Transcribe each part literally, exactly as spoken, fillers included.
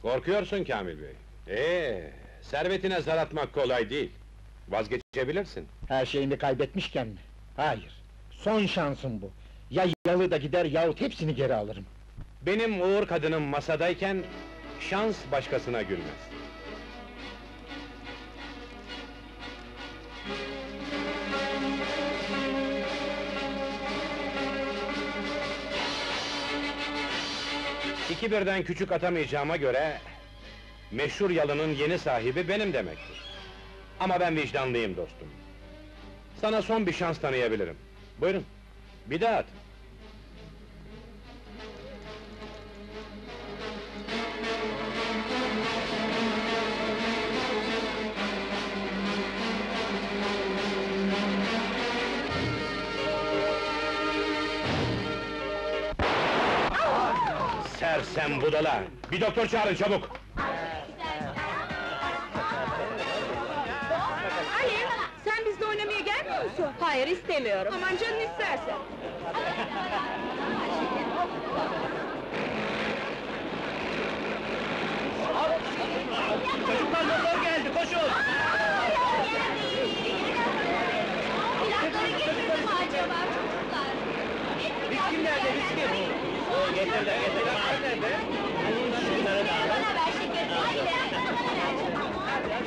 Korkuyorsun Kamil Bey. Ee, servetine zar atmak kolay değil. Vazgeçebilirsin. Her şeyimi kaybetmişken mi? Hayır, son şansım bu. Ya yalı da gider yahut hepsini geri alırım. Benim uğur kadınım masadayken, şans başkasına gülmez. İki birden küçük atamayacağıma göre, meşhur yalının yeni sahibi benim demektir. Ama ben vicdanlıyım dostum. Sana son bir şans tanıyabilirim. Buyurun, bir daha at. Sersem budala! Bir doktor çağırın çabuk! Ali, sen bizle oynamaya gelmiyor musun? Hayır, istemiyorum. Aman canın istersen. Çocuklar doktor geldi, koşun! Plakları getirdin mi acaba çocuklar? Miskin nerede, miskin? O getir de, getir de, nerede? Bana ver şekeri, hadi ver, bana ver.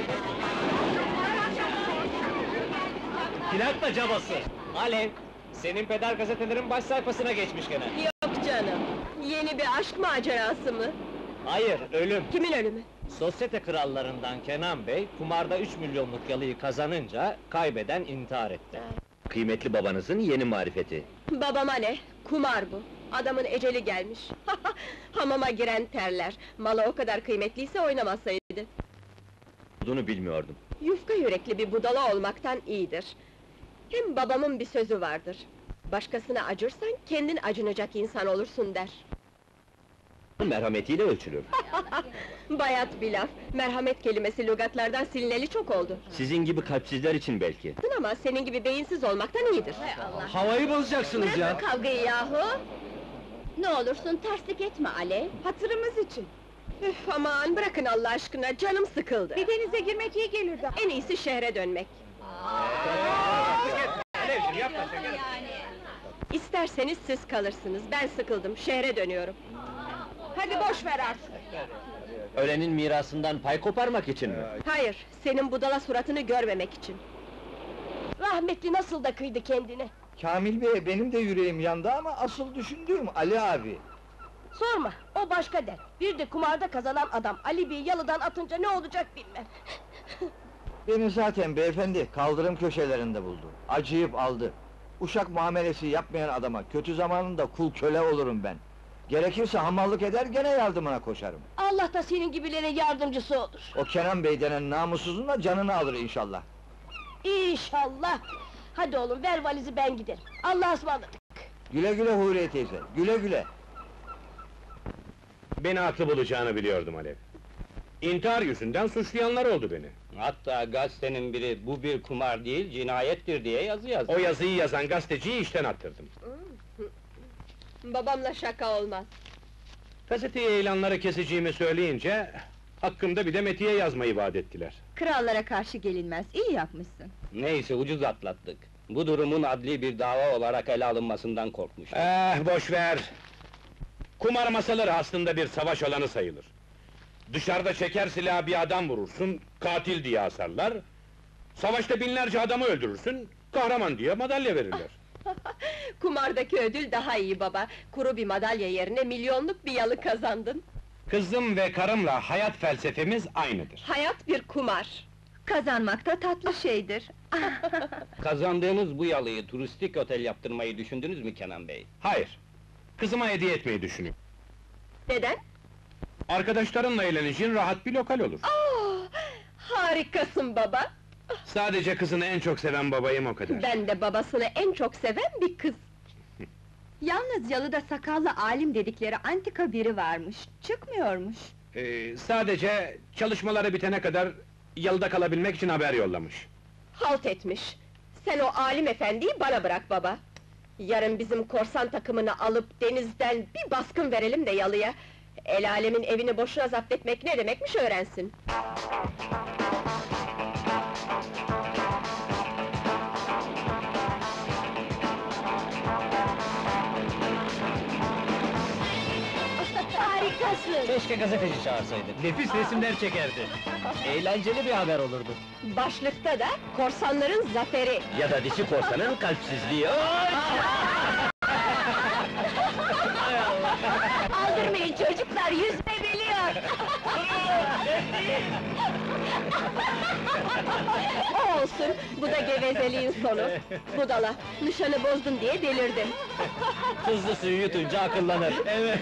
Plakla cabası! Alev, senin peder gazetelerin baş sayfasına geçmiş gene. Yok canım, yeni bir aşk macerası mı? Hayır, ölüm! Kimin ölümü? Sosyete krallarından Kenan Bey, kumarda üç milyonluk yalıyı kazanınca, kaybeden intihar etti. Kıymetli babanızın yeni marifeti. Babama ne? Kumar bu. Adamın eceli gelmiş. Hamama giren terler. Malı o kadar kıymetliyse oynamasaydı. Olduğunu bilmiyordum. Yufka yürekli bir budala olmaktan iyidir. Hem babamın bir sözü vardır. Başkasına acırsan, kendin acınacak insan olursun der. Merhametiyle ölçülür. Bayat bir laf. Merhamet kelimesi lügatlardan silineli çok oldu. Sizin gibi kalpsizler için belki. Ama senin gibi beyinsiz olmaktan iyidir. Havayı bozacaksınız Bırakın kavgayı yahu! Ne olursun terslik etme Ali. Hatırımız için. Üf, aman bırakın Allah aşkına, canım sıkıldı. Bir denize girmek iyi gelirdi. En iyisi şehre dönmek. İsterseniz siz kalırsınız, ben sıkıldım, şehre dönüyorum. Hadi boş ver artık. Ölenin mirasından pay koparmak için mi? Hayır, senin budala suratını görmemek için. Rahmetli nasıl da kıydı kendine. Kamil Bey, benim de yüreğim yandı ama asıl düşündüğüm Ali abi. Sorma, o başka dert. Bir de kumarda kazanan adam, Ali Bey'i yalıdan atınca ne olacak bilmem. Beni zaten beyefendi kaldırım köşelerinde buldu. Acıyıp aldı. Uşak muamelesi yapmayan adama kötü zamanında kul köle olurum ben. Gerekirse hamallık eder, gene yardımına koşarım. Allah da senin gibilere yardımcısı olur. O Kenan Bey denen namussuzun da canını alır inşallah. İnşallah! Hadi oğlum, ver valizi ben giderim. Allah'a ısmarladık. Güle güle Huriye teyze, güle güle. Beni haklı bulacağını biliyordum Alev. İntihar yüzünden suçlayanlar oldu beni. Hatta gazetenin biri, bu bir kumar değil, cinayettir diye yazı yazdı. O yazıyı yazan gazeteciyi işten attırdım. Babamla şaka olmaz. Gazeteye ilanları keseceğimi söyleyince, hakkımda bir de metiye yazmayı vaat ettiler. Krallara karşı gelinmez, iyi yapmışsın. Neyse, ucuz atlattık. Bu durumun adli bir dava olarak ele alınmasından korkmuştum. Eh, boş ver! Kumar masaları aslında bir savaş alanı sayılır. Dışarıda çeker silahı bir adam vurursun, katil diye asarlar. Savaşta binlerce adamı öldürürsün, kahraman diye madalya verirler. Kumardaki ödül daha iyi baba. Kuru bir madalya yerine milyonluk bir yalı kazandın. Kızım ve karımla hayat felsefemiz aynıdır. Hayat bir kumar. Kazanmak da tatlı şeydir. Kazandığınız bu yalıyı turistik otel yaptırmayı düşündünüz mü Kenan Bey? Hayır, kızıma hediye etmeyi düşünüyorum. Neden? Arkadaşlarınla eğleneceğin rahat bir lokal olur. Oh, harikasın baba! Sadece kızını en çok seven babayım o kadar. Ben de babasını en çok seven bir kız. Yalnız yalıda sakallı alim dedikleri antika biri varmış, çıkmıyormuş. Ee, sadece çalışmaları bitene kadar yalıda kalabilmek için haber yollamış. Halt etmiş! Sen o alim efendiyi bana bırak baba! Yarın bizim korsan takımını alıp denizden bir baskın verelim de yalıya! El alemin evini boşuna zapt etmek ne demekmiş öğrensin. Harikasın! Keşke gazeteci çağırsaydık. Nefis resimler çekerdi. Eğlenceli bir haber olurdu. Başlıkta da korsanların zaferi. Ya da dişi korsanın kalpsizliği. Aldırmayın çocuklar, yüzme biliyor! O olsun, bu da gevezeliğin sonu. Budala, nişanı bozdun diye delirdim. Tuzlu suyu yutunca akıllanır. Evet.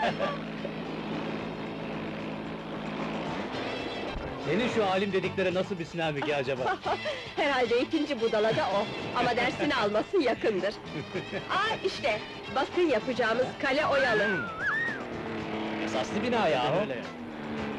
Senin şu alim dedikleri nasıl bir sinamiki acaba? Herhalde ikinci budala da o. Ama dersini alması yakındır. Aa işte, basın yapacağımız kale oyalı. Esaslı bina yahu.